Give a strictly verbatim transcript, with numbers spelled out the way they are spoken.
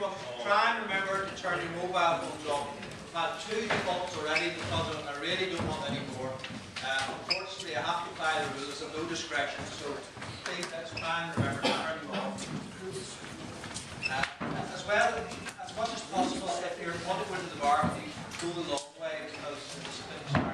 but try and remember to turn your mobile phones off. I've had two defaults already because I really don't want any more. Uh, unfortunately, I have to apply the rules of no discretion, so please let's try and remember to turn them off. Uh, as well, as much as possible, if you're want to go to the bar, you go the long way because it's